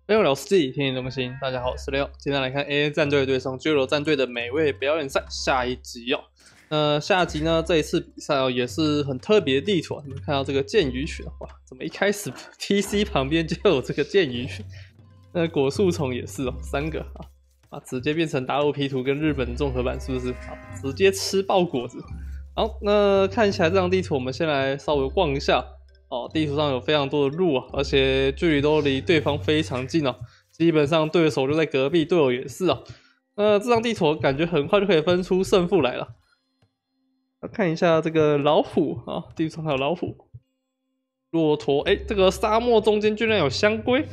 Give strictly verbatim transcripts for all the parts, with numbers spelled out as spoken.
没有聊世纪，天天中心。大家好，我是六。今天来看 A A 战队对上 J 罗战队的美味表演赛下一集哦。那下集呢，这一次比赛哦也是很特别的地图啊。你们看到这个剑鱼群，哇，怎么一开始 T C 旁边就有这个剑鱼群？那果树虫也是哦，三个啊啊，直接变成大陆 P 图跟日本综合版，是不是？好，直接吃爆果子。好，那看起来这张地图，我们先来稍微逛一下。哦，地图上有非常多的路啊，而且距离都离对方非常近哦，基本上对手就在隔壁，队友也是哦。那这张地图感觉很快就可以分出胜负来了。看一下这个老虎啊，地图上还有老虎、骆驼，哎，这个沙漠中间居然有香龟，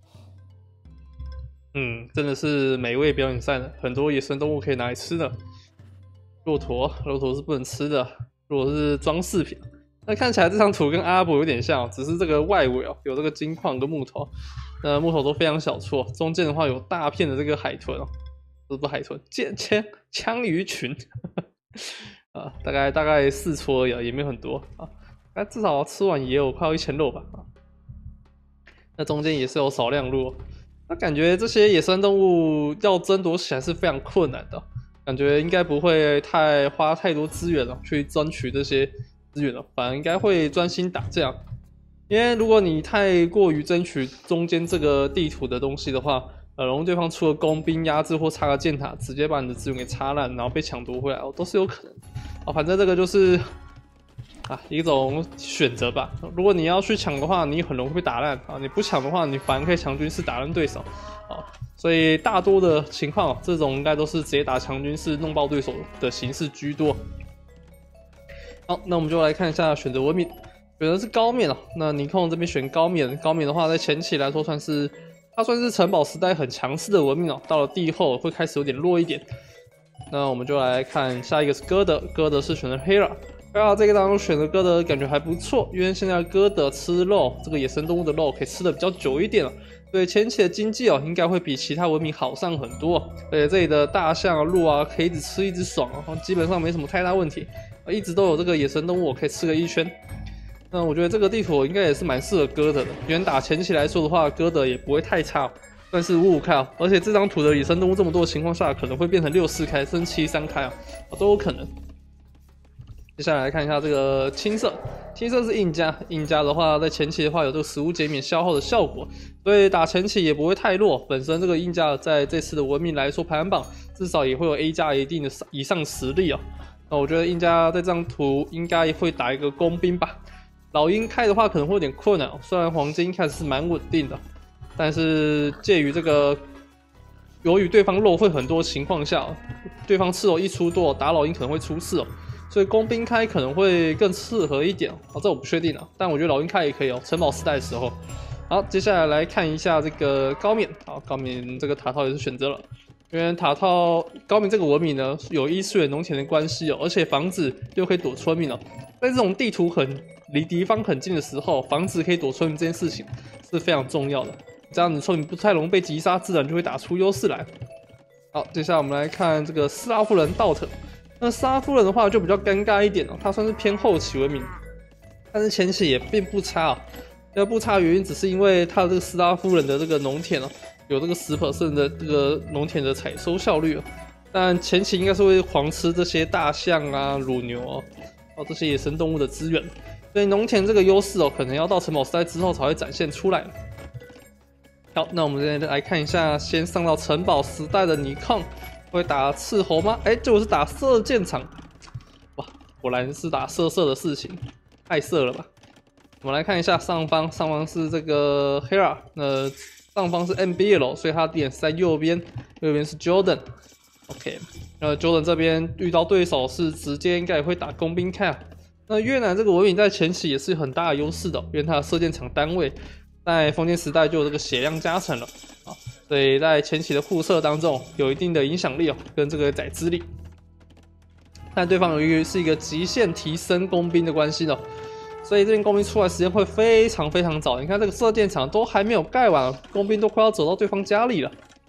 嗯，真的是美味表演赛呢，很多野生动物可以拿来吃的。骆驼，骆驼是不能吃的，如果是装饰品。那看起来这张图跟阿拉伯有点像，只是这个外围哦有这个金矿跟木头，那木头都非常小撮，中间的话有大片的这个海豚哦，不是海豚，剑枪枪鱼群啊，大概大概四撮而已，也没有很多啊，那至少吃完也有快要一千肉吧啊。那中间也是有少量肉，那感觉这些野生动物要争夺起来是非常困难的，感觉应该不会太花太多资源了去争取这些。资源了，反而应该会专心打这样，因为如果你太过于争取中间这个地图的东西的话，呃，容易对方出了工兵压制或插个箭塔，直接把你的资源给插烂，然后被抢夺回来，哦，都是有可能。啊，反正这个就是啊一种选择吧。如果你要去抢的话，你很容易被打烂啊；你不抢的话，你反而可以强军式打烂对手。啊，所以大多的情况，这种应该都是直接打强军式弄爆对手的形式居多。好，那我们就来看一下选择文明，选的是高棉哦。那尼控这边选高棉，高棉的话在前期来说算是它算是城堡时代很强势的文明哦，到了地后会开始有点弱一点。那我们就来看下一个是哥德，哥德是选择 Hera。Hera 这个当中选择哥德感觉还不错，因为现在哥德吃肉，这个野生动物的肉可以吃的比较久一点了。对前期的经济哦，应该会比其他文明好上很多。而且这里的大象啊、鹿啊，可以一直吃一直爽啊，基本上没什么太大问题。一直都有这个野生动物，我可以吃个一圈。那我觉得这个地图应该也是蛮适合哥德的。远打前期来说的话，哥德也不会太差，但是五五开啊。而且这张图的野生动物这么多的情况下，可能会变成六四开，甚至七三开啊，都有可能。接下来来看一下这个青色，青色是印加，印加的话在前期的话有这个食物减免消耗的效果，所以打前期也不会太弱。本身这个印加在这次的文明来说排行榜至少也会有 A 加一定的以上实力啊。那我觉得印加在这张图应该会打一个工兵吧。老鹰开的话可能会有点困难，虽然黄金开始是蛮稳定的，但是介于这个由于对方肉会很多情况下，对方吃肉一出多，打老鹰可能会出事哦，所以工兵开可能会更适合一点哦。这我不确定啊，但我觉得老鹰开也可以哦，城堡时代的时候。好，接下来来看一下这个高棉，好，高棉这个塔套也是选择了。因为塔套高明这个文明呢，有伊斯兰农田的关系哦，而且房子又可以躲村民哦。在这种地图很离敌方很近的时候，房子可以躲村民这件事情是非常重要的。这样子村民不太容易被击杀，自然就会打出优势来。好，接下来我们来看这个斯拉夫人道特。那斯拉夫人的话就比较尴尬一点哦，她算是偏后期文明，但是前期也并不差哦。那不差的原因只是因为他的这个斯拉夫人的这个农田哦。有这个 百分之十 的这个农田的采收效率，但前期应该是会狂吃这些大象啊、乳牛哦，哦这些野生动物的资源，所以农田这个优势哦，可能要到城堡时代之后才会展现出来。好，那我们现在来看一下，先上到城堡时代的尼康会打斥候吗？哎，结果是打射箭场，哇，果然是打射射的事情，太射了吧！我们来看一下上方，上方是这个 Hera， 那。上方是 M B L， 所以他点是在右边，右边是 Jordan。OK， 呃 ，Jordan 这边遇到对手是直接应该也会打工兵开啊。那越南这个文明在前期也是有很大的优势的，因为它的射箭场单位在封建时代就有这个血量加成了啊，所以在前期的互射当中有一定的影响力哦，跟这个载资力。但对方由于是一个极限提升工兵的关系呢。所以这边工兵出来时间会非常非常早，你看这个射箭场都还没有盖完，工兵都快要走到对方家里了。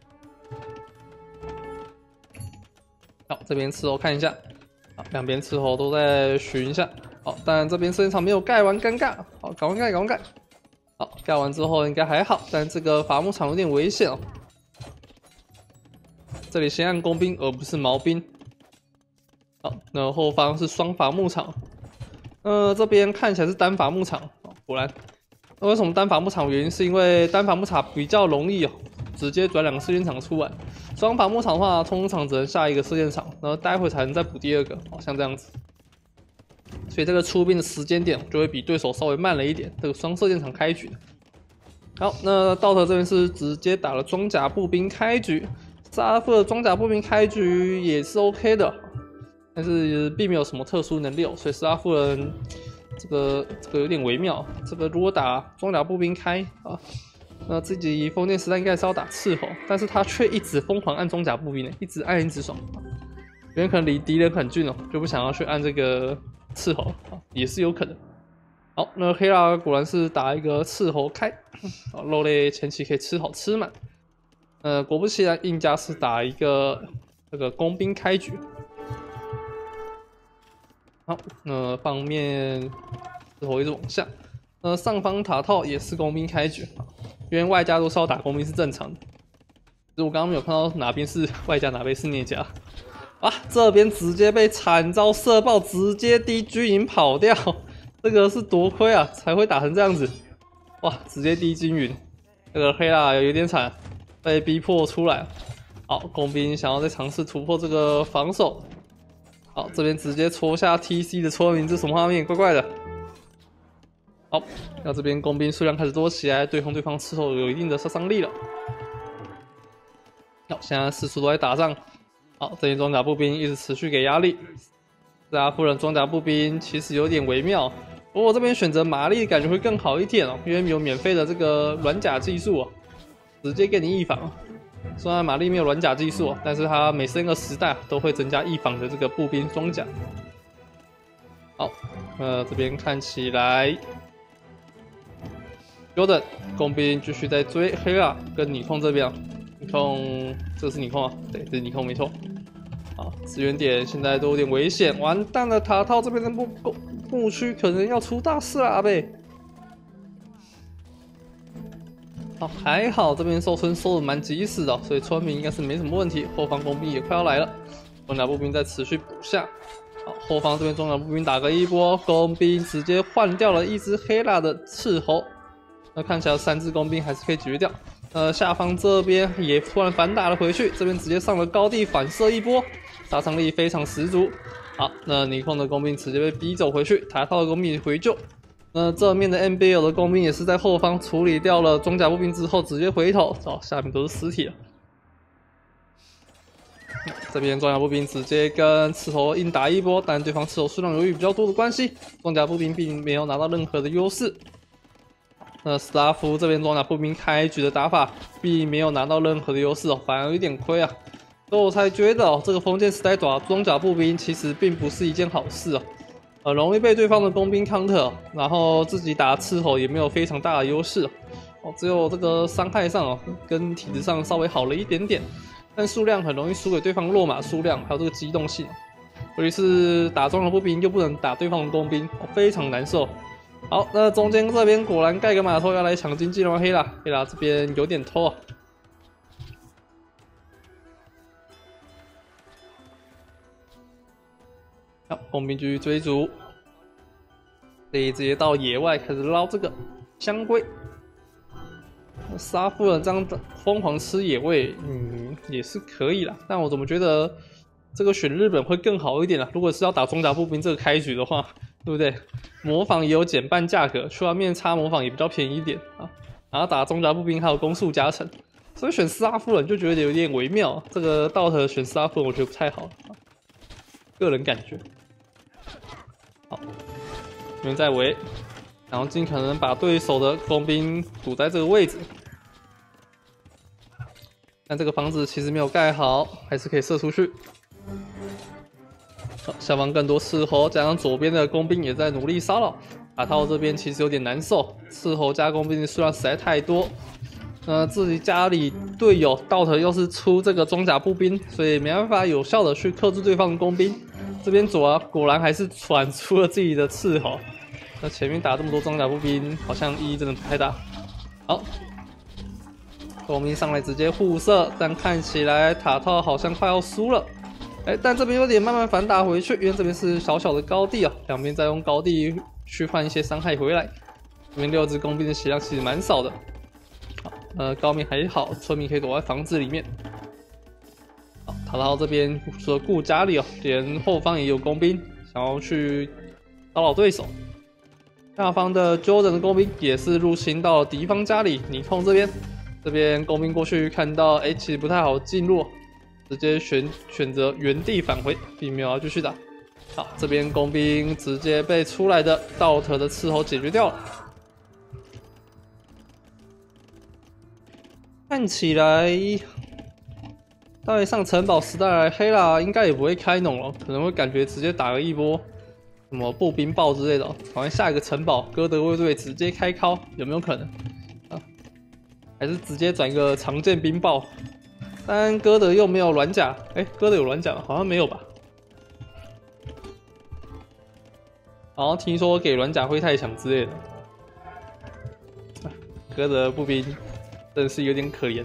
好，这边斥候看一下，好，两边斥候都在寻一下。好，但这边射箭场没有盖完，尴尬。好，赶快盖，赶快盖。 好，盖完之后应该还好，但这个伐木场有点危险哦。这里先按工兵，而不是毛兵。好，那后方是双伐木场。呃，这边看起来是单伐木场。哦，果然。那为什么单伐木场？原因是因为单伐木场比较容易哦，直接转两个射箭场出来。双伐木场的话，通常只能下一个射箭场，然后待会才能再补第二个，好像这样子。所以这个出兵的时间点就会比对手稍微慢了一点。这个双射箭场开局。好，那道特这边是直接打了装甲步兵开局。斯拉夫的装甲步兵开局也是 OK 的，但是并没有什么特殊能力哦，所以斯拉夫人这个这个有点微妙。这个如果打装甲步兵开啊，那自己封建时代应该是要打斥候，但是他却一直疯狂按装甲步兵呢，一直按一直爽。有人可能离敌人很近哦，就不想要去按这个斥候啊，也是有可能。好，那黑拉果然是打一个斥候开，啊，肉类前期可以吃好吃满。呃，果不其然，印加是打一个这个工兵开局。好，那方面之后一直往下，呃，上方塔套也是工兵开局，因为外加都是要打工兵是正常的。只是我刚刚没有看到哪边是外加哪边是内加。啊，这边直接被惨遭射爆，直接低军营跑掉，这个是多亏啊，才会打成这样子。哇，直接低均匀，这个黑拉有点惨。被逼迫出来，好，工兵想要再尝试突破这个防守，好，这边直接戳下 T C 的戳名，这什么画面？怪怪的。好，那这边工兵数量开始多起来，对方对方斥候有一定的杀伤力了。好，现在四处都在打仗，好，这些装甲步兵一直持续给压力。斯拉夫人装甲步兵其实有点微妙，不过我这边选择玛丽感觉会更好一点哦，因为有免费的这个软甲技术哦。直接给你一防，虽然玛丽没有软甲技术，但是它每升一个时代都会增加一防的这个步兵装甲。好，呃，这边看起来 Jordan 工兵继续在追黑拉跟尼控这边，尼控这是尼控啊，对，这是尼控没错。好，支援点现在都有点危险，完蛋了！塔套这边的牧牧区可能要出大事了，阿贝。好，还好这边收村收的蛮及时的，所以村民应该是没什么问题。后方工兵也快要来了，装甲步兵在持续补下。好，后方这边装甲步兵打个一波，工兵直接换掉了一只黑拉的斥候。那看起来三只工兵还是可以解决掉。呃，下方这边也突然反打了回去，这边直接上了高地反射一波，杀伤力非常十足。好，那尼控的工兵直接被逼走回去，塔套的工兵回救。那正面的 M B L 的工兵也是在后方处理掉了装甲步兵之后，直接回头，哦，下面都是尸体了。这边装甲步兵直接跟斥候硬打一波，但对方斥候数量由于比较多的关系，装甲步兵并没有拿到任何的优势。那斯拉夫这边装甲步兵开局的打法并没有拿到任何的优势哦，反而有点亏啊。所以我才觉得哦，这个封建时代打装甲步兵其实并不是一件好事哦。很容易被对方的工兵 counter， 然后自己打斥候也没有非常大的优势哦，只有这个伤害上哦跟体质上稍微好了一点点，但数量很容易输给对方落马数量，还有这个机动性，尤其是打装甲步兵又不能打对方的工兵，哦，非常难受。好，那中间这边果然盖个码头要来抢经济了吗？黑拉，黑拉这边有点偷啊。好，工兵继续追逐，可以直接到野外开始捞这个香龟。杀夫人这样疯狂吃野味，嗯，也是可以啦。但我怎么觉得这个选日本会更好一点啦？如果是要打装甲步兵这个开局的话，对不对？模仿也有减半价格，去外面插模仿也比较便宜一点啊。然后打装甲步兵还有攻速加成，所以选斯拉夫人就觉得有点微妙。这个道特选斯拉夫人我觉得不太好，个人感觉。好，有人在围，然后尽可能把对手的工兵堵在这个位置。但这个房子其实没有盖好，还是可以射出去。好，下方更多斥候，加上左边的工兵也在努力骚扰。塔套这边其实有点难受，斥候加工兵的数量实在太多。呃，自己家里队友道特又是出这个装甲步兵，所以没办法有效的去克制对方的工兵。这边左啊，果然还是传出了自己的斥候。那前面打这么多装甲步兵，好像意义真的不太大。 好，工兵上来直接互射，但看起来塔套好像快要输了。哎，但这边有点慢慢反打回去，因为这边是小小的高地啊，两边再用高地去换一些伤害回来。这边六只工兵的血量其实蛮少的。好，呃，高明还好，村民可以躲在房子里面。好，塔套这边除了顾家里哦，连后方也有工兵，想要去骚扰对手。下方的 Jordan 的工兵也是入侵到了敌方家里，尼控这边，这边工兵过去看到，哎，其实不太好进入，直接选选择原地返回，并没有要继续打。好，这边工兵直接被出来的道特的斥候解决掉了。看起来，待上城堡时代，黑啦应该也不会开农了，可能会感觉直接打了一波。什么步兵炮之类的，好像下一个城堡哥德卫队直接开敲，有没有可能啊？还是直接转一个常见兵炮？但哥德又没有软甲，哎、欸，哥德有软甲吗？好像没有吧？好像听说给软甲会太强之类的。哥德步兵真的是有点可怜，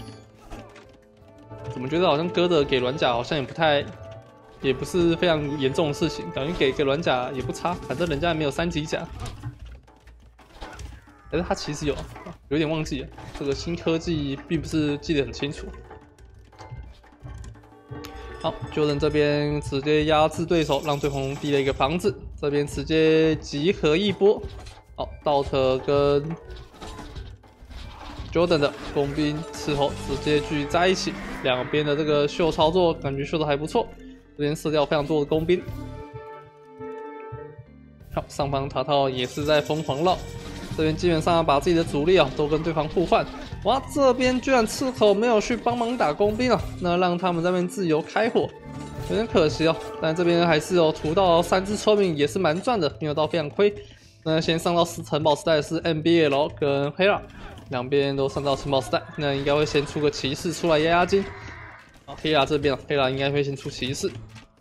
怎么觉得好像哥德给软甲好像也不太。也不是非常严重的事情，感觉给个软甲也不差，反正人家也没有三级甲。但是他其实有，有点忘记了，这个新科技并不是记得很清楚。好，Jordan这边直接压制对手，让对方逼了一个房子，这边直接集合一波。好，道特跟 Jordan 的工兵伺候直接聚在一起，两边的这个秀操作感觉秀的还不错。这边射掉非常多的工兵，好，上方塔套也是在疯狂绕，这边基本上把自己的主力啊都跟对方互换。哇，这边居然刺口没有去帮忙打工兵啊，那让他们这边自由开火，有点可惜哦。但这边还是有屠到三只村民，也是蛮赚的，没有到非常亏。那先上到城堡时代是 M B L 跟黑拉，两边都上到城堡时代，那应该会先出个骑士出来压压惊。好，黑拉这边，黑拉应该会先出骑士。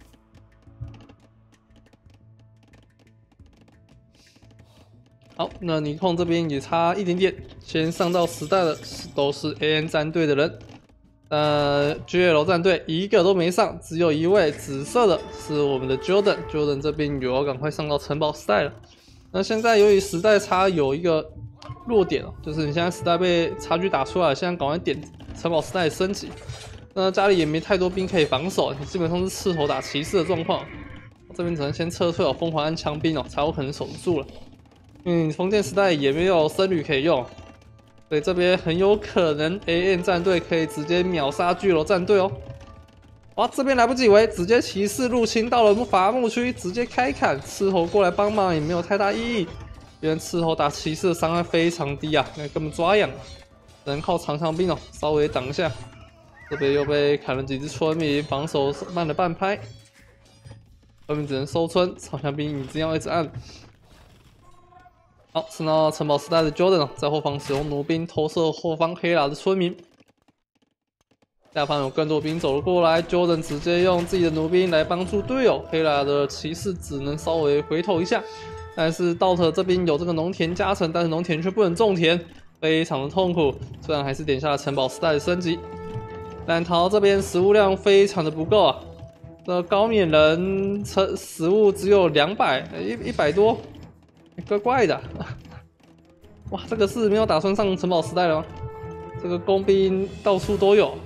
好，那尼控这边也差一点点，先上到时代的都是 A N 战队的人，呃 ，G L 战队一个都没上，只有一位紫色的是我们的 Jordan，Jordan 这边有要赶快上到城堡时代了。那现在由于时代差有一个弱点哦，就是你现在时代被差距打出来，现在赶快点城堡时代升级。那家里也没太多兵可以防守，你基本上是斥候打骑士的状况。这边只能先撤退哦，疯狂按枪兵哦，才有可能守得住了。嗯，封建时代也没有僧侣可以用，所以这边很有可能 A N 战队可以直接秒杀巨楼战队哦。哇，这边来不及围，直接骑士入侵到了伐木区，直接开砍，斥候过来帮忙也没有太大意义，因为斥候打骑士的伤害非常低啊，那根本抓痒，只能靠长枪兵哦，稍微挡一下。这边又被砍了几只村民，防守慢了半拍，后面只能收村，长枪兵一定要一直按。好，是到城堡时代的 Jordan 在后方使用弩兵投射后方黑拉的村民，下方有更多兵走了过来 ，Jordan 直接用自己的弩兵来帮助队友，黑拉的骑士只能稍微回头一下。但是道特这边有这个农田加成，但是农田却不能种田，非常的痛苦。虽然还是点下了城堡时代的升级。但桃这边食物量非常的不够啊，这高冕人食食物只有两百一一百多，怪怪的。哇，这个是没有打算上城堡时代了吗？这个工兵到处都有。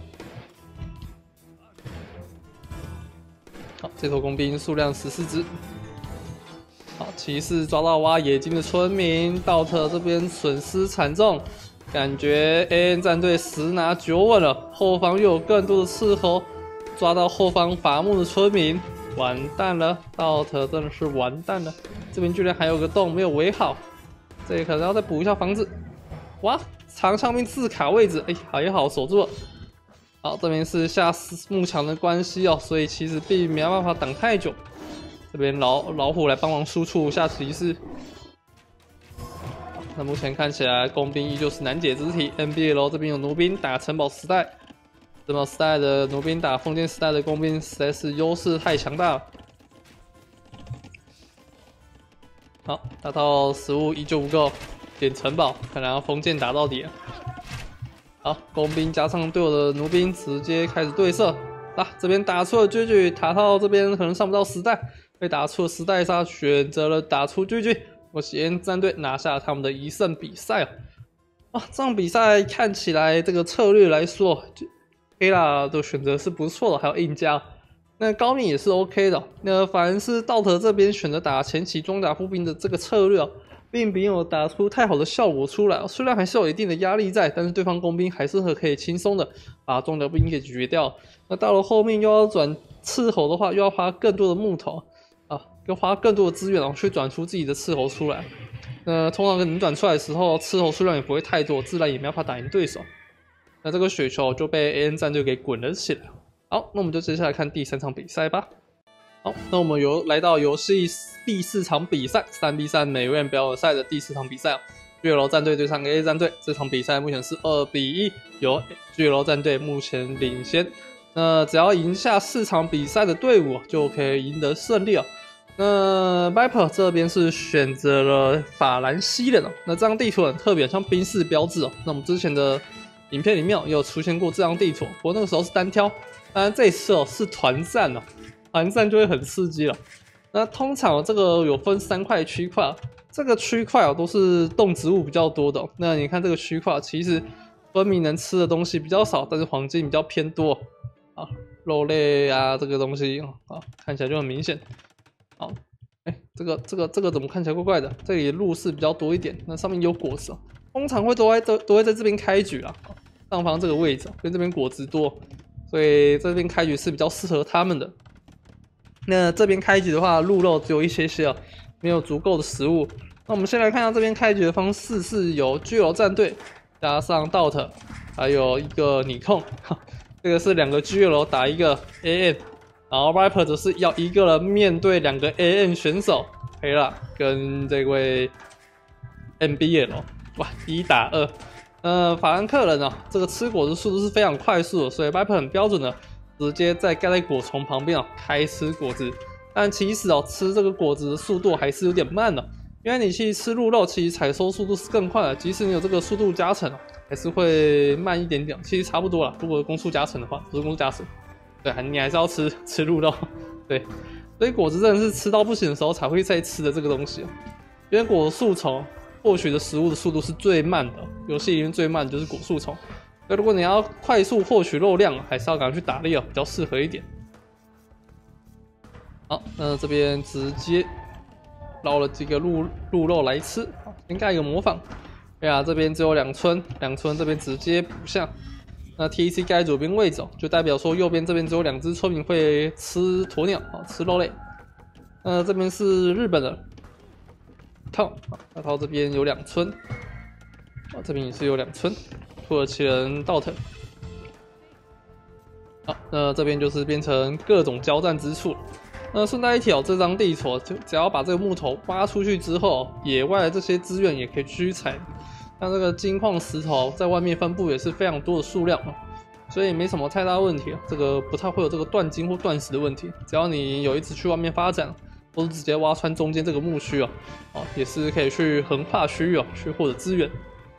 好，这头工兵数量十四只。好，骑士抓到挖野金的村民，道特这边损失惨重。感觉 A N 战队十拿九稳了，后方又有更多的斥候，抓到后方伐木的村民，完蛋了，道特真的是完蛋了。这边居然还有个洞没有围好，这里可能要再补一下房子。哇，长枪兵自卡位置，哎，还好守住了。好，这边是下木墙的关系哦，所以其实并没有办法挡太久。这边老老虎来帮忙输出下骑士。那目前看起来，工兵依旧是难解之题。N B L 这边有弩兵打城堡时代，城堡时代的弩兵打封建时代的工兵，实在是优势太强大了。好，打到食物依旧不够， 点城堡，看来要封建打到底了。好，工兵加上队友的弩兵，直接开始对射。啊，这边打出了狙狙，塔套这边可能上不到时代，被打出了时代杀，选择了打出狙狙。我喜恩战队拿下他们的一胜比赛啊！啊，这场比赛看起来这个策略来说，黑拉的选择是不错的，还有硬加。那高敏也是 OK 的，那反而是道特这边选择打前期装甲步兵的这个策略，并没有打出太好的效果出来。虽然还是有一定的压力在，但是对方工兵还是可以轻松的把装甲步兵给解决掉。那到了后面又要转斥候的话，又要花更多的木头啊，要花更多的资源，然后去转出自己的斥候出来。那通常你转出来的时候，斥候数量也不会太多，自然也没办法打赢对手。那这个雪球就被 A N 战队给滚了起来。好，那我们就接下来看第三场比赛吧。好，那我们游来到游戏第四场比赛，三 v 三美院表演赛的第四场比赛啊。巨楼战队对上 A 战队，这场比赛目前是二比一，由巨楼战队目前领先。那只要赢下四场比赛的队伍，就可以赢得胜利了。那 Viper 这边是选择了法兰西人哦，那这张地图很特别，像宾士标志哦。那我们之前的影片里面也有出现过这张地图，不过那个时候是单挑。当然这一次哦是团战哦，团战就会很刺激了。那通常这个有分三块区块，这个区块哦都是动植物比较多的、哦。那你看这个区块，其实分明能吃的东西比较少，但是黄金比较偏多啊，肉类啊这个东西啊看起来就很明显。好，哎，这个这个这个怎么看起来怪怪的？这里路是比较多一点，那上面有果子、哦，通常会都在都都会在这边开局啊，上方这个位置、哦，因为这边果子多。所以这边开局是比较适合他们的。那这边开局的话，鹿肉只有一些些哦，没有足够的食物。那我们先来看一下这边开局的方式，是由巨楼战队加上 Dot， 还有一个尼控，这个是两个巨楼打一个 A N， 然后 Viper 则是要一个人面对两个 A N 选手，黑啦跟这位 M B L， 哇，一打二。呃，法兰克人啊，这个吃果子速度是非常快速的，所以 Viper 很标准的，直接在盖在果丛旁边啊开吃果子。但其实哦，吃这个果子的速度还是有点慢的，因为你去吃鹿肉，其实采收速度是更快的，即使你有这个速度加成，还是会慢一点点，其实差不多啦。如果攻速加成的话，不是攻速加成，对，你还是要吃吃鹿肉，对。所以果子真的是吃到不行的时候才会再吃的这个东西，因为果树丛获取的食物的速度是最慢的，游戏里面最慢的就是果树丛。所以如果你要快速获取肉量，还是要赶快去打猎哦，比较适合一点。好，那这边直接捞了几个鹿鹿肉来吃。好，先盖一个模仿。哎呀，这边只有两村，两村这边直接补下。那 T C 盖左边位置，就代表说右边这边只有两只村民会吃鸵鸟，好吃肉类。那这边是日本人。套，大套这边有两村，哦，这边也是有两村，土耳其人道特。好，那这边就是变成各种交战之处了。那顺带一提哦，这张地图就只要把这个木头挖出去之后，野外的这些资源也可以继续采。像这个金矿石头在外面分布也是非常多的数量，所以没什么太大问题，这个不太会有这个断金或断石的问题。只要你有一直去外面发展。或是直接挖穿中间这个墓区哦，哦，也是可以去横跨区域哦，去获得资源。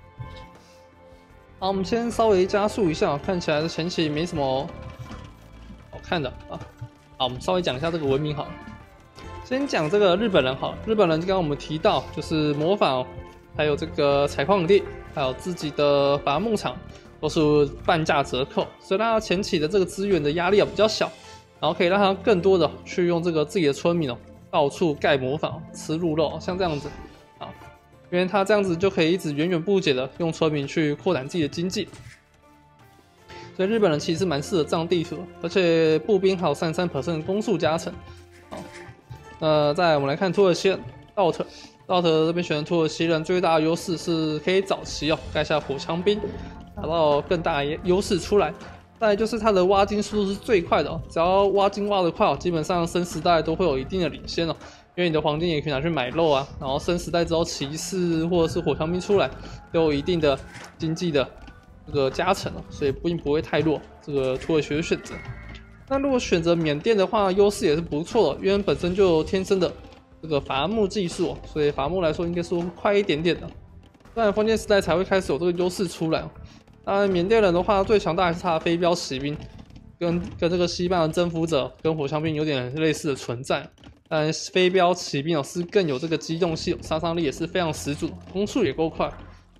好，我们先稍微加速一下，看起来的前期没什么好看的啊。好，我们稍微讲一下这个文明好了。先讲这个日本人好，日本人刚刚我们提到就是模仿，还有这个采矿地，还有自己的伐木场，都是半价折扣，所以让他前期的这个资源的压力啊比较小，然后可以让他更多的去用这个自己的村民哦。到处盖模仿吃鹿肉，像这样子啊，因为他这样子就可以一直源源不绝的用村民去扩展自己的经济，所以日本人其实蛮适合这样地图，而且步兵还有 百分之三十三 的攻速加成。好，那再来我们来看土耳其人 Dot， Dot 这边选的土耳其人最大的优势是可以早期哦盖下火枪兵，达到更大的优势出来。再来就是它的挖金速度是最快的哦，只要挖金挖得快哦，基本上生时代都会有一定的领先哦，因为你的黄金也可以拿去买肉啊，然后生时代之后骑士或者是火枪兵出来，都有一定的经济的这个加成哦，所以并不会太弱。这个土耳其的选择，那如果选择缅甸的话，优势也是不错的，因为本身就有天生的这个伐木技术哦，所以伐木来说应该说快一点点的。 当然封建时代才会开始有这个优势出来。当然缅甸人的话，最强大还是他的飞镖骑兵，跟跟这个西班牙征服者跟火枪兵有点类似的存在。当然飞镖骑兵哦是更有这个机动性，杀伤力也是非常十足，攻速也够快。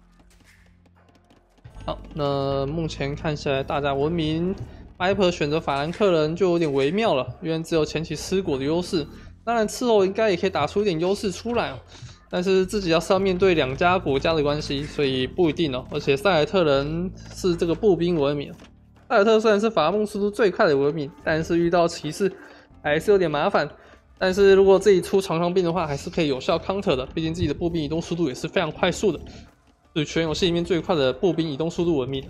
好，那目前看起来大家文明 Viper 选择法兰克人就有点微妙了，因为只有前期吃果的优势。当然伺候应该也可以打出一点优势出来哦。但是自己要是要面对两家国家的关系，所以不一定哦。而且塞尔特人是这个步兵文明，塞尔特虽然是伐木速度最快的文明，但是遇到骑士还是有点麻烦。但是如果自己出长枪兵的话，还是可以有效 counter 的，毕竟自己的步兵移动速度也是非常快速的，是全游戏里面最快的步兵移动速度文明。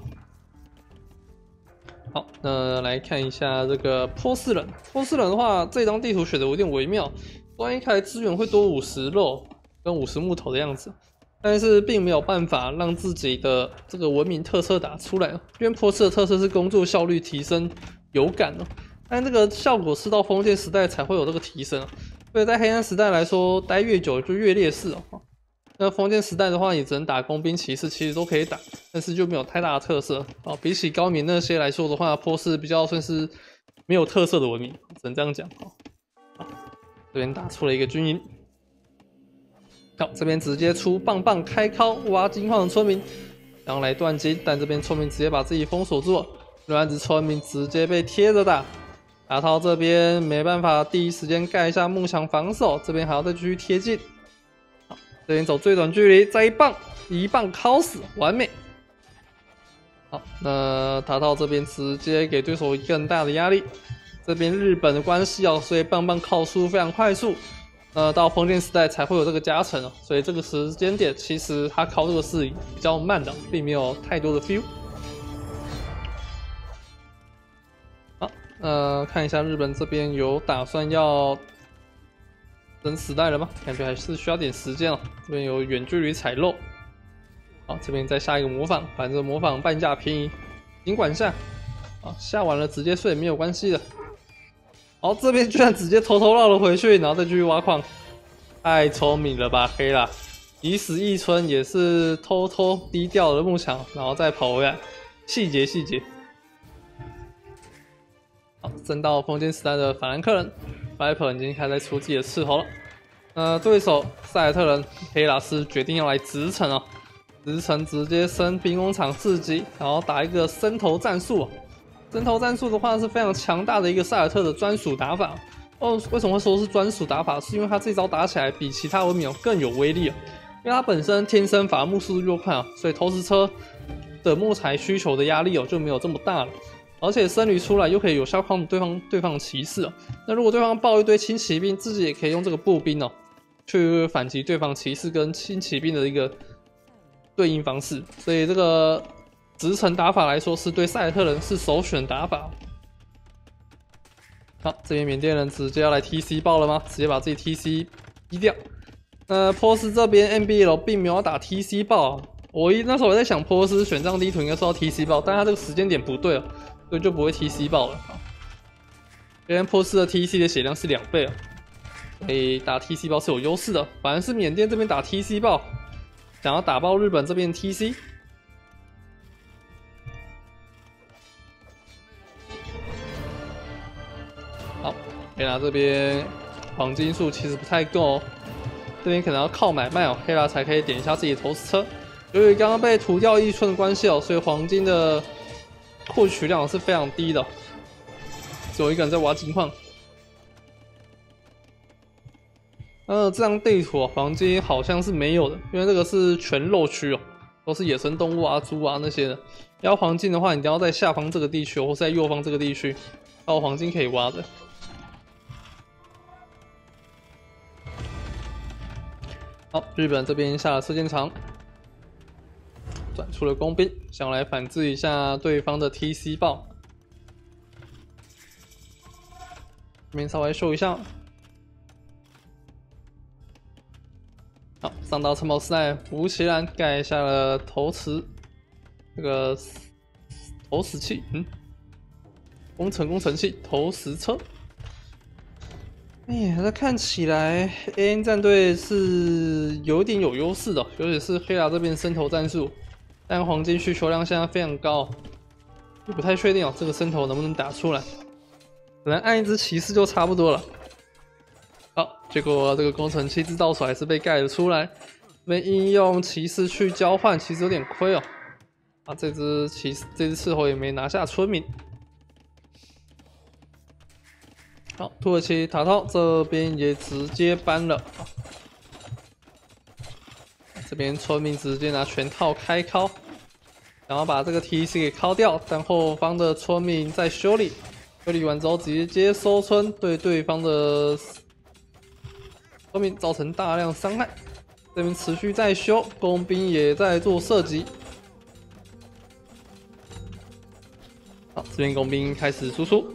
好，那来看一下这个波斯人。波斯人的话，这张地图选的有点微妙，关一开资源会多五十肉。跟五十木头的样子，但是并没有办法让自己的这个文明特色打出来，因为波斯的特色是工作效率提升有感哦，但这个效果是到封建时代才会有这个提升，所以在黑暗时代来说，待越久就越劣势哦。那封建时代的话，也只能打工兵、骑士，其实都可以打，但是就没有太大的特色哦。比起高棉那些来说的话，波斯比较算是没有特色的文明，只能这样讲哦。好，这边打出了一个军营。好，这边直接出棒棒开敲挖金矿的村民，然后来断金，但这边村民直接把自己封锁住了，乱子村民直接被贴着打。打到这边没办法，第一时间盖一下木墙防守，这边还要再继续贴近。好，这边走最短距离，再一棒，一棒敲死，完美。好，那打到这边直接给对手更大的压力。这边日本的关系哦，所以棒棒靠速非常快速。呃，到封建时代才会有这个加成哦，所以这个时间点其实它靠这个是比较慢的，并没有太多的 feel。好，呃，看一下日本这边有打算要等时代了吗？感觉还是需要点时间哦。这边有远距离采漏，好，这边再下一个模仿，反正模仿半价便宜，尽管下。好，下完了直接睡没有关系的。好，这边居然直接偷偷绕了回去，然后再继续挖矿，太聪明了吧，黑啦！以死一村也是偷偷低调的木墙，然后再跑回来，细节细节。好，升到封建时代的法兰克人 ，Viper 已经开始出自己的斥候了。呃，对手塞尔特人黑拉斯决定要来直城哦，直城直接升兵工厂四级，然后打一个伸头战术、哦。针头战术的话是非常强大的一个塞尔特的专属打法哦。为什么会说是专属打法？是因为它这招打起来比其他文明更有威力啊。因为它本身天生伐木速度又快啊，所以投石车的木材需求的压力哦就没有这么大了。而且僧侣出来又可以有效控制对方对方的骑士哦。那如果对方爆一堆轻骑兵，自己也可以用这个步兵哦去反击对方骑士跟轻骑兵的一个对应方式。所以这个。直城打法来说，是对塞尔特人是首选打法。好，这边缅甸人直接要来 T C 爆了吗？直接把自己 T C 逼掉。那波斯这边 M B L 并没有要打 T C 爆，我一那时候我在想，波斯选这样地图应该是要 T C 爆，但他这个时间点不对了，所以就不会 T C 爆了。因为波斯的 T C 的血量是两倍啊，所以打 T C 爆是有优势的。反而是缅甸这边打 T C 爆，想要打爆日本这边 T C。好，黑拉这边黄金数其实不太够哦，这边可能要靠买卖哦，黑拉才可以点一下自己的投石车。由于刚刚被涂掉一村的关系哦，所以黄金的获取量是非常低的，只有一个人在挖金矿。呃，这张地图哦，黄金好像是没有的，因为这个是全肉区哦，都是野生动物啊、猪啊那些的。要黄金的话，你一定要在下方这个地区，或是在右方这个地区，才有黄金可以挖的。好，日本这边下了射箭场，转出了工兵，想来反制一下对方的 T C 爆。这边稍微秀一下。好，上到城堡时代，吴奇然盖下了投石，这个投石器，嗯，工程工程器，投石车。 哎呀，那看起来 A N 战队是有点有优势的，尤其是黑牙这边伸头战术，但黄金需求量现在非常高，也不太确定哦，这个伸头能不能打出来？可能按一只骑士就差不多了。好，结果这个工程器制造所还是被盖了出来，这边应用骑士去交换，其实有点亏哦。啊，这只骑士，这只斥候也没拿下村民。好，土耳其塔套这边也直接搬了，这边村民直接拿全套开敲，然后把这个 T C 给敲掉，但后方的村民在修理，修理完之后直接收村，对对方的村民造成大量伤害。这边持续在修，工兵也在做射击。好，这边工兵开始输出。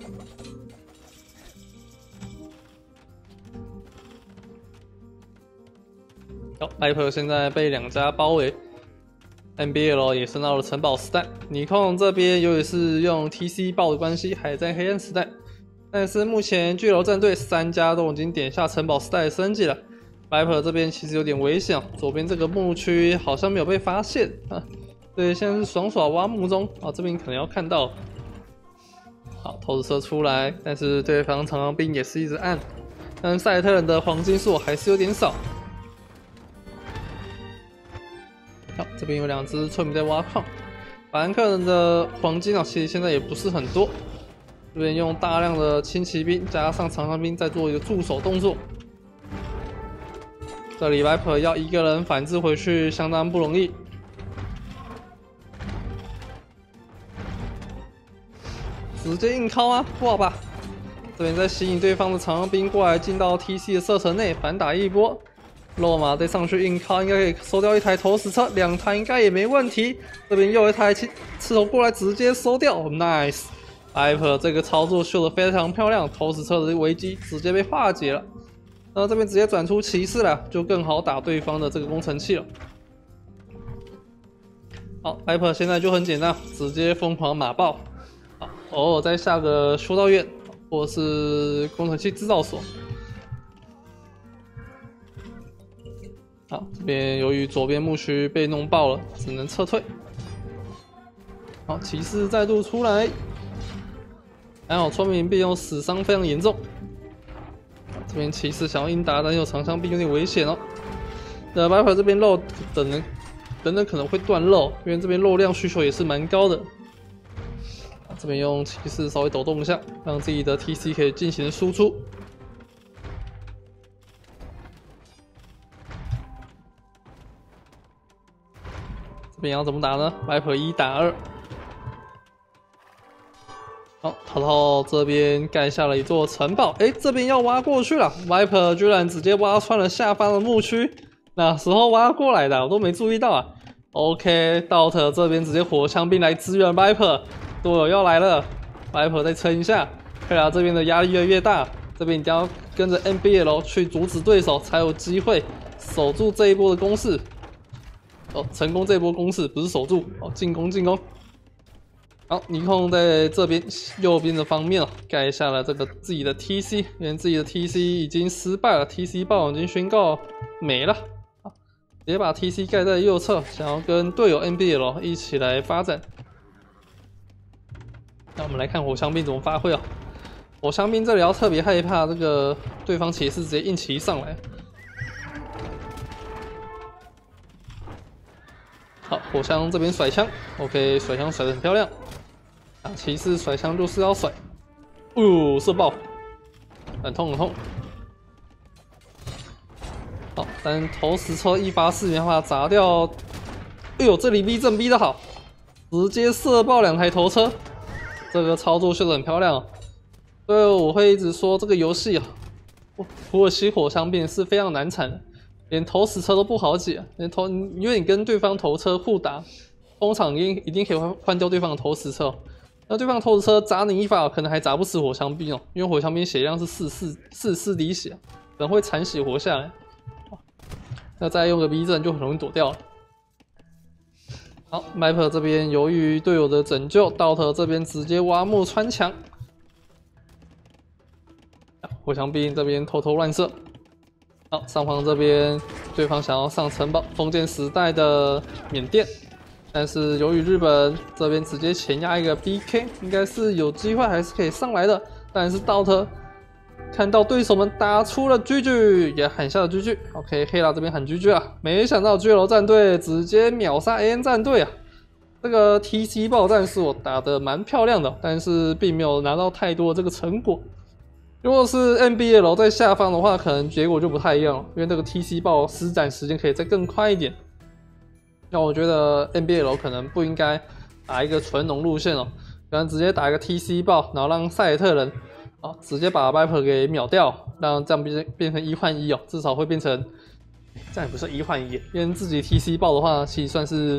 好 ，Viper 现在被两家包围 ，N B L 也升到了城堡时代。尼控这边由于是用 T C 爆的关系，还在黑暗时代。但是目前巨楼战队三家都已经点下城堡时代的升级了。Viper 这边其实有点危险，左边这个墓区好像没有被发现啊。对，现在是爽耍挖墓中啊，这边可能要看到。好，投石车出来，但是对方长枪兵也是一直按，但赛特人的黄金数还是有点少。好，这边有两只村民在挖矿，法兰克人的黄金啊，其实现在也不是很多。这边用大量的轻骑兵加上长枪兵在做一个驻守动作。这里 Viper 要一个人反制回去相当不容易。直接硬敲啊，不好吧？这边在吸引对方的长枪兵过来，进到 T C 的射程内，反打一波。肉马再上去硬敲，应该可以收掉一台投石车，两台应该也没问题。这边又有一台刺头过来，直接收掉 ，nice。Viper 这个操作秀得非常漂亮，投石车的危机直接被化解了。那这边直接转出骑士了，就更好打对方的这个工程器了。好 ，Viper 现在就很简单，直接疯狂马爆。好，偶尔再下个修道院或是工程器制造所。好，这边由于左边墓区被弄爆了，只能撤退。好，骑士再度出来，还好村民被用死伤非常严重。这边骑士想要硬打，但有长枪兵有点危险哦。那 Viper 这边肉等等等等可能会断肉，因为这边肉量需求也是蛮高的。这边用骑士稍微抖动一下，让自己的 T C 可以进行输出。这边要怎么打呢 ？Viper 一打二。好，淘淘这边盖下了一座城堡，哎，这边要挖过去了 ，Viper 居然直接挖穿了下方的墓区，哪时候挖过来的？我都没注意到啊。OK，Dot 这边直接火枪兵来支援 Viper， 队友要来了 ，Viper 再撑一下，看来这边的压力越来越大，这边一定要跟着 N B L 去阻止对手，才有机会守住这一波的攻势。哦，成功这波攻势不是守住，哦，进攻进攻。好，尼控在这边右边的方面哦，盖下了这个自己的 T C， 因为自己的 T C 已经失败了 ，T C 霸王已经宣告没了。好，直接把 T C 盖在右侧，想要跟队友 N B L 一起来发展。那我们来看火枪兵怎么发挥哦。火枪兵这里要特别害怕这个对方骑士直接硬骑上来。好，火枪这边甩枪 ，OK， 甩枪甩得很漂亮。啊，骑士甩枪就是要甩，哦，射爆，很痛很痛。好，但投石车一发四连发砸掉。哎呦，这里逼阵逼得好，直接射爆两台头车，这个操作秀得很漂亮哦。所以我会一直说这个游戏啊，土耳其火枪兵是非常难缠的。连投石车都不好解，连投因为你跟对方投车互打，通常一定一定可以换换掉对方的投石车。那对方投石车砸你一发，可能还砸不死火枪兵哦，因为火枪兵血量是四四四四滴血，可能会残血活下来。那再用个 V 阵就很容易躲掉了。好 ，Viper 这边由于队友的拯救，Dot 这边直接挖墓穿墙。 火墙兵这边偷偷乱射。好，上方这边对方想要上城堡，封建时代的缅甸，但是由于日本这边直接前压一个 B K， 应该是有机会还是可以上来的。但是 Dot 看到对手们打出了 G G， 也喊下了 G G。OK， 黑拉这边喊 G G 啊，没想到 G L 战队直接秒杀 A N 战队啊！这个 T C 爆战术打得蛮漂亮的，但是并没有拿到太多的这个成果。如果是 N B L 在下方的话，可能结果就不太一样了，因为这个 T C 爆施展时间可以再更快一点。那我觉得 N B L 可能不应该打一个纯农路线哦，可能直接打一个 T C 爆，然后让赛尔特人哦直接把 Viper 给秒掉，让这样变变成一换一哦，至少会变成这样也不是一换一，因为自己 T C 爆的话，其实算是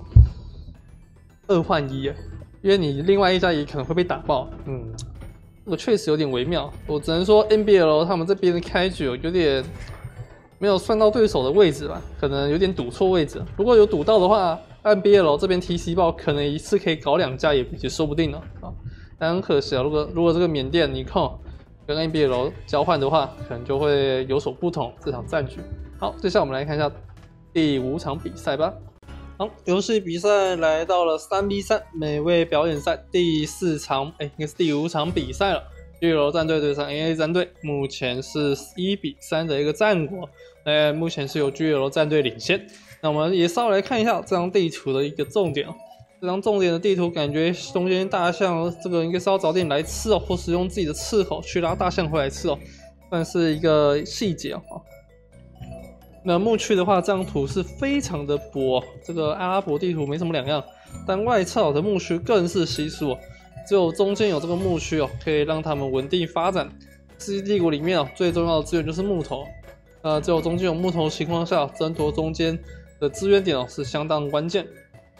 二换一，因为你另外一家也可能会被打爆，嗯。这个确实有点微妙，我只能说 N B L 他们这边的开局有点没有算到对手的位置吧，可能有点赌错位置。如果有赌到的话 ，N B L 这边 T C 爆可能一次可以搞两家也也说不定了啊。但很可惜啊，如果如果这个缅甸尼控跟 N B L 交换的话，可能就会有所不同这场战局。好，接下来我们来看一下第五场比赛吧。好，游戏比赛来到了三比三美味表演赛第四场，哎，应该是第五场比赛了。G L 战队对上 A A 战队，目前是一比三的一个战果，呃，目前是由 G L 战队领先。那我们也稍微来看一下这张地图的一个重点哦。这张重点的地图感觉中间大象这个应该是要早点来吃哦，或是用自己的刺口去拉大象回来吃哦，算是一个细节哦。那牧区的话，这张图是非常的薄，这个阿拉伯地图没什么两样，但外侧的牧区更是稀疏哦，只有中间有这个牧区哦，可以让他们稳定发展。世纪帝国里面哦，最重要的资源就是木头，呃，只有中间有木头的情况下，争夺中间的资源点哦是相当关键。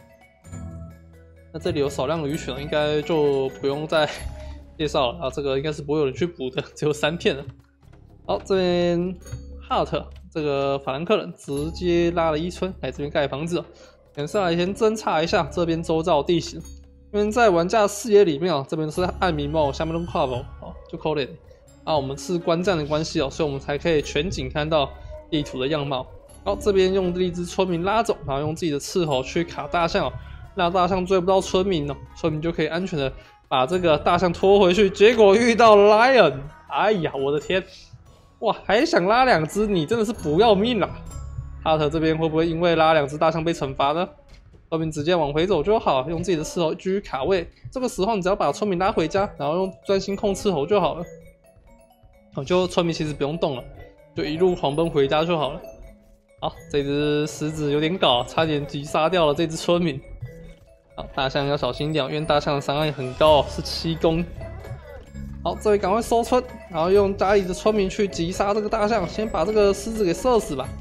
那这里有少量的鱼群，应该就不用再介绍了啊，这个应该是不会有人去补的，只有三片了。好，这边 Hart。这个法兰克人直接拉了伊村来这边盖房子，等下来先侦查一下这边周遭地形，因为在玩家视野里面啊，这边是暗迷帽，下面都跨步哦，就扣脸啊，我们是观战的关系哦，所以我们才可以全景看到地图的样貌。好，这边用一只村民拉走，然后用自己的斥候去卡大象哦，让大象追不到村民哦，村民就可以安全的把这个大象拖回去。结果遇到 Lion， 哎呀，我的天！哇，还想拉两只，你真的是不要命啦！哈特这边会不会因为拉两只大象被惩罚呢？村民直接往回走就好，用自己的斥候继续卡位。这个时候你只要把村民拉回家，然后用专心控斥候就好了。哦，就村民其实不用动了，就一路狂奔回家就好了。好，这只狮子有点搞，差点击杀掉了这只村民。好，大象要小心一点，因为大象的伤害很高，是七公。好，这里赶快收村，然后用家里的村民去击杀这个大象，先把这个狮子给射死吧。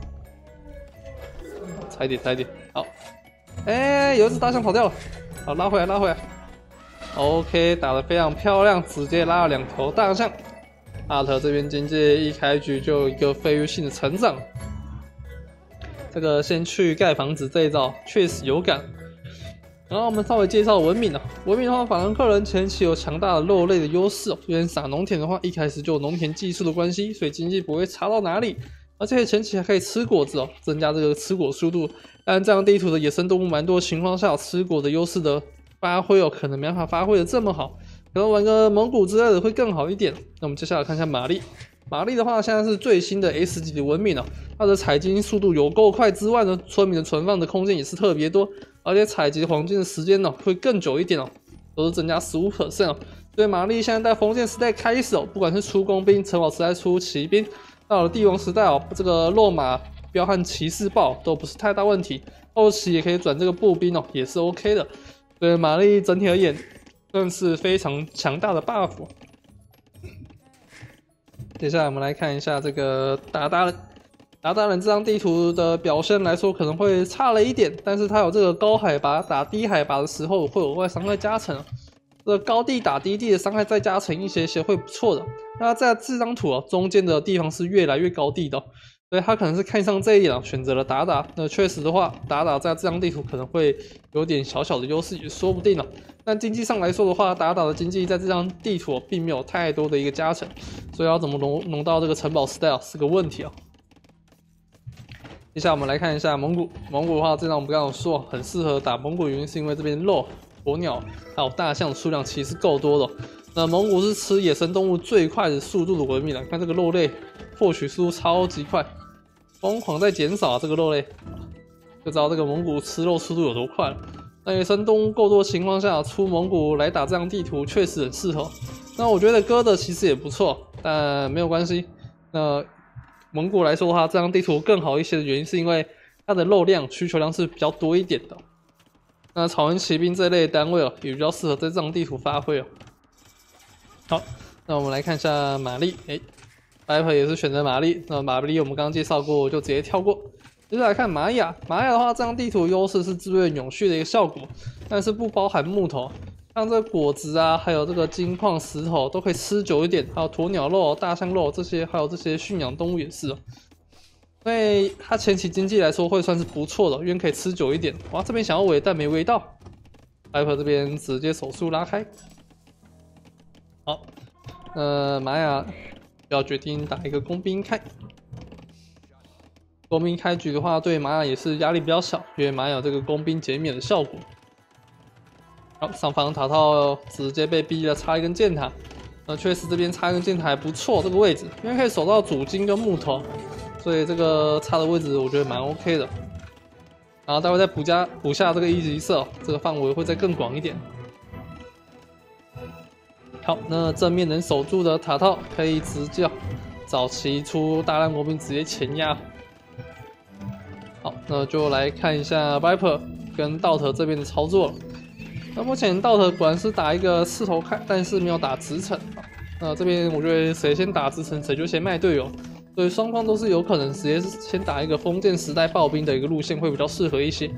踩点，踩点，好。哎、欸，有一只大象跑掉了，好，拉回来，拉回来。OK， 打得非常漂亮，直接拉了两头大象。阿特这边经济一开局就有一个飞跃性的成长。这个先去盖房子这一招确实有感。然后我们稍微介绍文明啊，文明的话，法兰克人前期有强大的肉类的优势哦，因为撒农田的话，一开始就有农田技术的关系，所以经济不会差到哪里。而且前期还可以吃果子哦，增加这个吃果速度。但这样地图的野生动物蛮多的情况下，吃果的优势的发挥哦，可能没办法发挥的这么好，可能玩个蒙古之类的会更好一点。那我们接下来看一下玛丽。玛丽的话，现在是最新的 S 级的文明哦，它的采金速度有够快之外呢，村民的存放的空间也是特别多，而且采集黄金的时间呢会更久一点哦，都是增加 百分之十五 哦。所以玛丽现在在封建时代开始哦，不管是出工兵、城堡时代出骑兵，到了帝王时代哦，这个落马彪悍骑士豹都不是太大问题，后期也可以转这个步兵哦，也是 OK 的。所以玛丽整体而言算是非常强大的 buff。接下来我们来看一下这个达达人，达达人这张地图的表现来说可能会差了一点，但是它有这个高海拔打低海拔的时候会有额外伤害加成，这个高地打低地的伤害再加成一些些会不错的。那在这张图哦，中间的地方是越来越高地的、哦， 所以他可能是看上这一点啊，选择了打打。那确实的话，打打在这张地图可能会有点小小的优势，也说不定了。但经济上来说的话，打打的经济在这张地图并没有太多的一个加成，所以要怎么农农到这个城堡时代啊，是个问题啊。接下来我们来看一下蒙古，蒙古的话，这张我们刚刚有说很适合打蒙古，原因是因为这边肉、鸵鸟还有大象的数量其实够多的。那蒙古是吃野生动物最快的速度的文明了，看这个肉类获取速度超级快。疯狂在减少、啊、这个肉类，就知道这个蒙古吃肉速度有多快了。那野生动物够多的情况下，出蒙古来打这张地图确实很适合。那我觉得哥的其实也不错，但没有关系。那蒙古来说的话，这张地图更好一些的原因是因为它的肉量需求量是比较多一点的。那草原骑兵这一类的单位哦，也比较适合在这张地图发挥哦。好，那我们来看一下玛丽，哎。Viper 也是选择玛丽，那玛丽我们刚刚介绍过，我就直接跳过。接下来看玛雅，玛雅的话，这张地图优势是资源永续的一个效果，但是不包含木头，像这个果子啊，还有这个金矿石头都可以吃久一点，还有鸵鸟肉、大象肉这些，还有这些驯养动物也是哦。所以它前期经济来说会算是不错的，因为可以吃久一点。哇，这边想要围但没围到 ，Viper 这边直接手速拉开。好，呃，玛雅。要决定打一个工兵开，工兵开局的话，对玛雅也是压力比较小，因为玛雅有这个工兵减免的效果。好，上方塔套直接被逼了插一根箭塔，那确实这边插一根箭塔还不错，这个位置，因为可以守到主金跟木头，所以这个插的位置我觉得蛮 OK 的。然后待会再补加补下这个一级色，这个范围会再更广一点。好，那正面能守住的塔套可以直接早期出大量国兵直接前压。好，那就来看一下 Viper 跟道特这边的操作了。那目前道特果然是打一个刺头开，但是没有打直城。那这边我觉得谁先打直城，谁就先卖队友，所以双方都是有可能直接先打一个封建时代暴兵的一个路线会比较适合一些。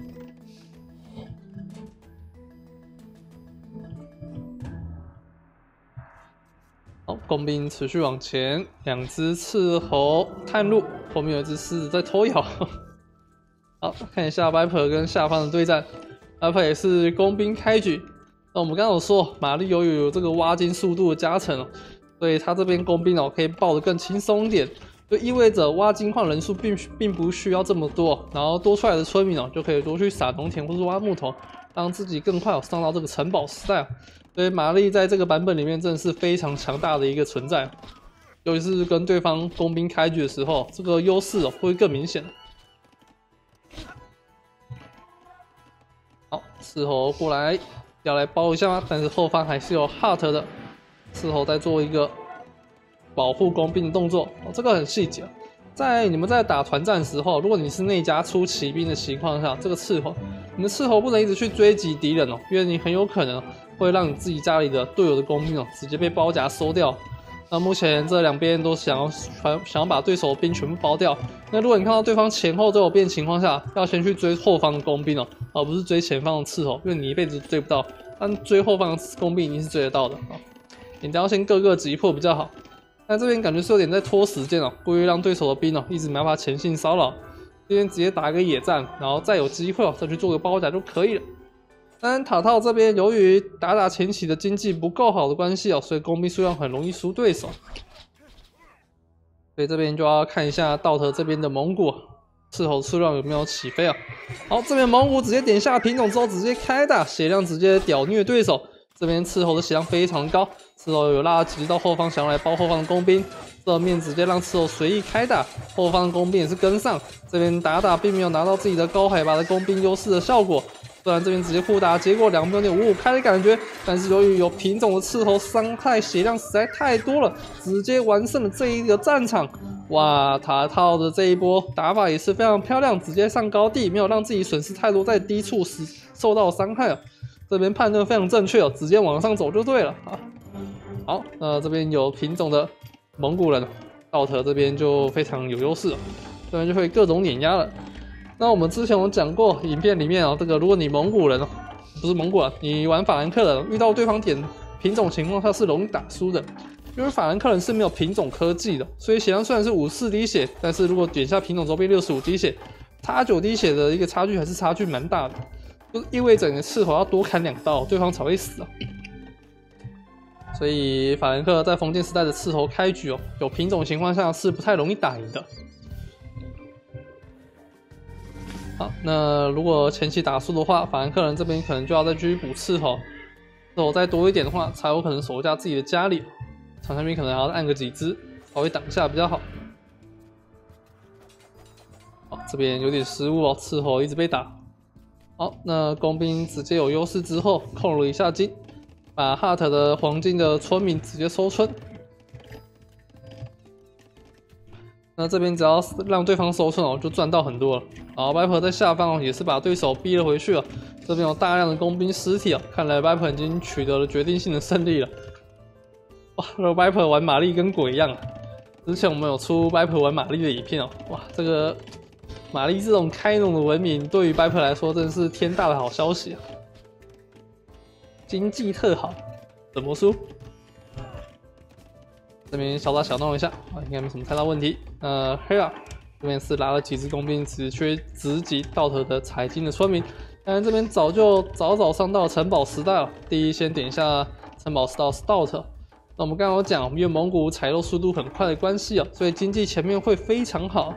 好，工兵持续往前，两只斥候探路，后面有一只狮子在偷咬。好，看一下 Viper 跟下方的对战 ，Viper 也是工兵开局。那我们刚刚有说，玛丽由于有这个挖金速度的加成哦，所以他这边工兵哦可以爆得更轻松一点，就意味着挖金矿人数并并不需要这么多，然后多出来的村民哦就可以多去撒农田或是挖木头，让自己更快哦上到这个城堡时代。所以玛丽在这个版本里面真的是非常强大的一个存在，尤其是跟对方工兵开局的时候，这个优势哦会更明显。好，斥候过来要来包一下吗？但是后方还是有 Heart 的，斥候在做一个保护工兵的动作，哦，这个很细节。在你们在打团战的时候，如果你是内家出骑兵的情况下，这个斥候，你的斥候不能一直去追击敌人哦，因为你很有可能会让你自己家里的队友的工兵哦直接被包夹收掉。那目前这两边都想要想要把对手的兵全部包掉。那如果你看到对方前后都有变情况下，要先去追后方的工兵哦，而不是追前方的斥候，因为你一辈子追不到，但追后方的工兵一定是追得到的啊。你一定要先各个击破比较好。但这边感觉是有点在拖时间哦，故意让对手的兵哦一直没办法前进骚扰，这边直接打一个野战，然后再有机会哦再去做个包夹就可以了。当然塔套这边由于打打前期的经济不够好的关系哦，所以工兵数量很容易输对手，所以这边就要看一下道特这边的蒙古斥候数量有没有起飞啊。好，这边蒙古直接点下品种之后直接开打，血量直接屌虐对手。这边斥候的血量非常高，斥候有拉击到后方，想要来包后方的工兵，正面直接让斥候随意开打，后方的工兵也是跟上，这边打打并没有拿到自己的高海拔的工兵优势的效果，虽然这边直接互打，结果两边有点五五开的感觉，但是由于有品种的斥候，伤害血量实在太多了，直接完胜了这一个战场。哇，塔套的这一波打法也是非常漂亮，直接上高地，没有让自己损失太多在低处时受到伤害啊。这边判断非常正确哦，直接往上走就对了啊。好，那这边有品种的蒙古人，道特这边就非常有优势了，这边就会各种碾压了。那我们之前有讲过，影片里面哦，这个如果你蒙古人哦，不是蒙古人，你玩法兰克人遇到对方点品种情况下是容易打输的， 因为法兰克人是没有品种科技的，所以血量虽然是五十四滴血，但是如果点下品种之后变六十五滴血，差九滴血的一个差距还是差距蛮大的，就意味着你的斥候要多砍两刀，对方才会死啊。所以法兰克在封建时代的斥候开局哦，有品种情况下是不太容易打赢的。好，那如果前期打输的话，法兰克人这边可能就要再继续补斥候，斥候再多一点的话，才有可能守下自己的家里。长枪兵可能还要按个几只，稍微挡一下比较好。好，这边有点失误哦，斥候一直被打。好，那工兵直接有优势之后，控了一下金。把 Heart 的黄金的村民直接收村，那这边只要让对方收村哦，就赚到很多了。好 ，Viper 在下方哦，也是把对手逼了回去了。这边有大量的工兵尸体哦，看来 Viper 已经取得了决定性的胜利了。哇，这个 Viper 玩玛丽跟鬼一样啊！之前我们有出 Viper 玩玛丽的影片哦，哇，这个玛丽这种开农的文明，对于 Viper 来说真的是天大的好消息啊！经济特好，怎么输？这边小打小弄一下啊，应该没什么太大问题。呃，黑啊，这边是拉了几只工兵，只缺直击道特的采金的村民。但这边早就早早上到城堡时代了。第一，先点一下城堡 Stout Stout。那我们刚刚有讲，因为蒙古采肉速度很快的关系啊，所以经济前面会非常好。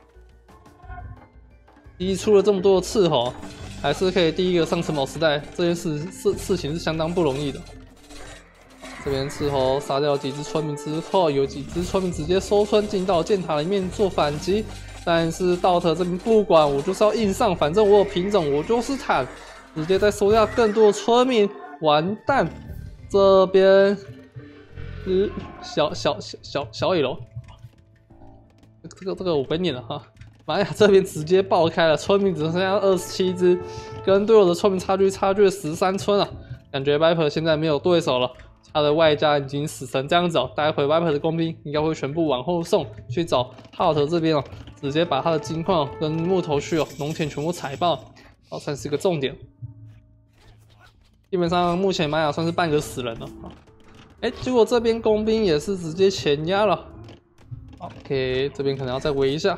第一出了这么多的斥候。还是可以第一个上城堡时代，这件事事事情是相当不容易的。这边斥候杀掉几只村民之后，有几只村民直接收村进到箭塔里面做反击，但是道特这边不管，我就是要硬上，反正我有品种，我就是坦，直接再收掉更多的村民，完蛋！这边，嗯，小小小小小野楼，这个这个我不会念了哈。玛雅这边直接爆开了，村民只剩下二十七只，跟队友的村民差距差距了十三村啊！感觉 Viper 现在没有对手了，他的外加已经死成这样子哦。待会 Viper 的工兵应该会全部往后送，去找 Heart 这边哦，直接把他的金矿跟木头区哦、农田全部采爆，哦，算是一个重点。基本上目前玛雅算是半个死人了啊！哎，结果这边工兵也是直接前压了。OK， 这边可能要再围一下。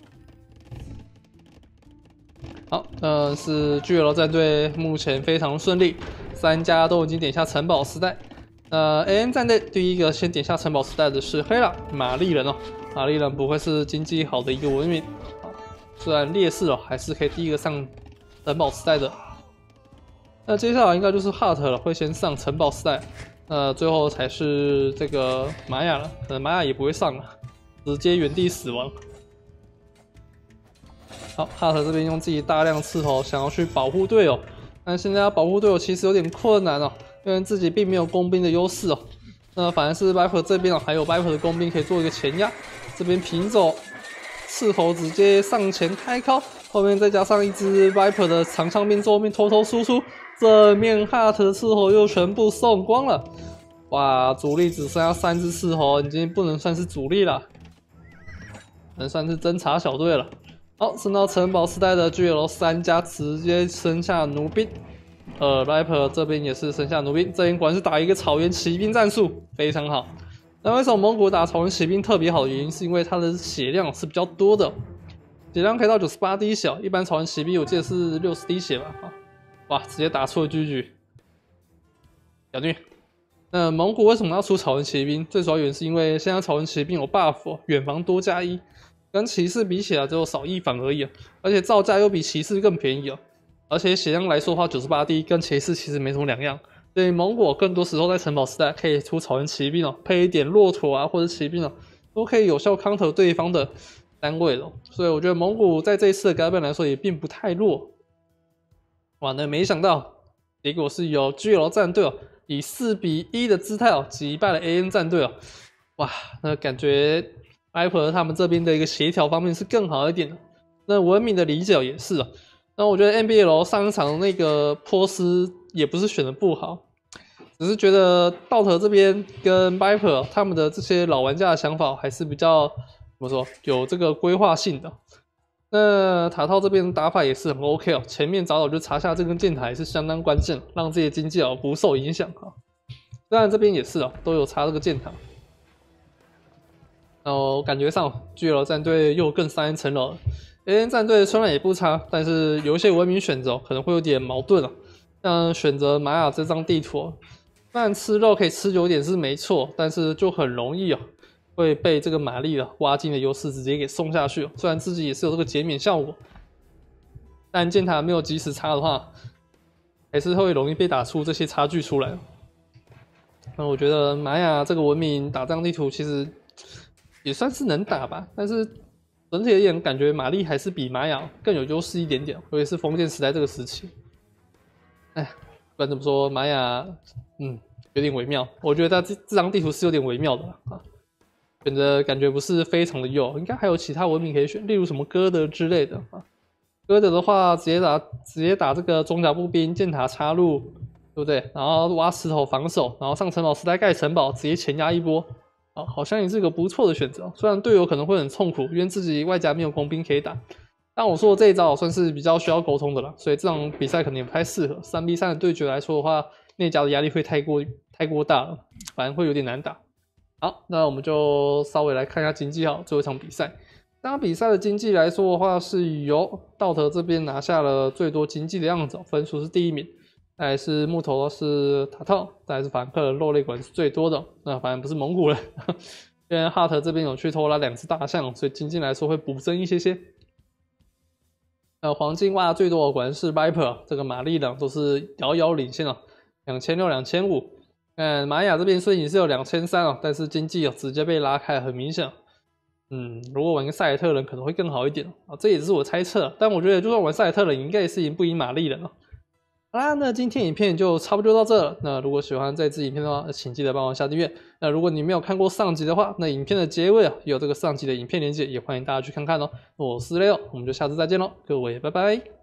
好，呃，是巨楼战队目前非常顺利，三家都已经点下城堡时代。呃 ，A N 战队第一个先点下城堡时代的是黑拉玛丽人哦，玛丽人不会是经济好的一个文明，虽然劣势哦，还是可以第一个上城堡时代的。那接下来应该就是 Heart 了，会先上城堡时代，那最后才是这个玛雅了，可能玛雅也不会上了，直接原地死亡。好，哈特这边用自己大量斥候想要去保护队友，但现在要保护队友其实有点困难哦，因为自己并没有工兵的优势哦。那反而是 Viper 这边哦，还有 Viper 的工兵可以做一个前压，这边平走斥候直接上前开敲，后面再加上一只 Viper 的长枪兵在后面偷偷输出，这面哈特的斥候又全部送光了。哇，主力只剩下三只斥候，已经不能算是主力了，能算是侦察小队了。好，升到城堡时代的巨楼三家直接生下弩兵，呃 ，Viper 这边也是生下弩兵，这边果然是打一个草原骑兵战术，非常好。那为什么蒙古打草原骑兵特别好的原因，是因为它的血量是比较多的，血量可以到九十八滴血，一般草原骑兵我记得是六十滴血吧，哇，直接打出了 G G， 小虐。那蒙古为什么要出草原骑兵？最主要原因是因为现在草原骑兵有 buff， 远防多加一。跟骑士比起来只有少一反而已啊，而且造价又比骑士更便宜啊，而且血量来说的话，九十八滴跟骑士其实没什么两样，所以蒙古更多时候在城堡时代可以出草原骑兵哦，配一点骆驼啊或者骑兵哦，都可以有效 counter 对方的单位了，所以我觉得蒙古在这一次的改变来说也并不太弱。哇，那没想到结果是由 G L 战队哦，以四比一的姿态哦击败了 A N 战队哦，哇，那感觉。Viper 他们这边的一个协调方面是更好一点的，那文明的理解也是啊。那我觉得 N B L 上一场那个波斯也不是选的不好，只是觉得道特这边跟 Viper 他们的这些老玩家的想法还是比较怎么说有这个规划性的。那塔套这边打法也是很 OK 哦，前面早早就查下这根箭塔也是相当关键，让自己的经济哦不受影响啊。当然这边也是啊，都有查这个箭塔。 然后感觉上 G L 战队又更上一层楼了。A N 战队虽然也不差，但是有一些文明选择可能会有点矛盾啊。像选择玛雅这张地图，虽然吃肉可以吃久点是没错，但是就很容易啊会被这个玛丽啊挖金的优势直接给送下去。虽然自己也是有这个减免效果，但剑塔没有及时插的话，还是会容易被打出这些差距出来。那我觉得玛雅这个文明打这张地图其实也算是能打吧，但是整体而言，感觉玛丽还是比玛雅更有优势一点点，尤其是封建时代这个时期。哎，不管怎么说，玛雅嗯有点微妙，我觉得它这这张地图是有点微妙的啊，选择感觉不是非常的优，应该还有其他文明可以选，例如什么哥德之类的啊。哥德的话，直接打直接打这个装甲步兵，箭塔插入，对不对？然后挖石头防守，然后上城堡时代盖城堡，直接前压一波。啊，好像也是个不错的选择。虽然队友可能会很痛苦，因为自己外加没有工兵可以打。但我说的这一招算是比较需要沟通的啦，所以这场比赛可能也不太适合。三 v 三的对决来说的话，内甲的压力会太过太过大了，反而会有点难打。好，那我们就稍微来看一下经济好最后一场比赛。这场比赛的经济来说的话，是由道特这边拿下了最多经济的样子，分数是第一名。再来是木头是塔特，再来是凡克，肉类果然是最多的。那反正不是蒙古人，因为哈特这边有去偷拉两只大象，所以经济来说会补增一些些。呃，黄金挖最多的果然是 Viper， 这个玛丽呢都是遥遥领先了，两千六、两千五。嗯，玛雅这边虽然也是有两千三啊，但是经济哦直接被拉开，很明显。嗯，如果玩个塞尔特人可能会更好一点啊，这也是我猜测。但我觉得就算玩塞尔特人，应该也是赢不赢玛丽人了。好啦，那今天影片就差不多到这了。那如果喜欢这支影片的话，请记得帮我下订阅。那如果你没有看过上集的话，那影片的结尾啊有这个上集的影片连结，也欢迎大家去看看哦。我是 Leo，我们就下次再见喽，各位拜拜。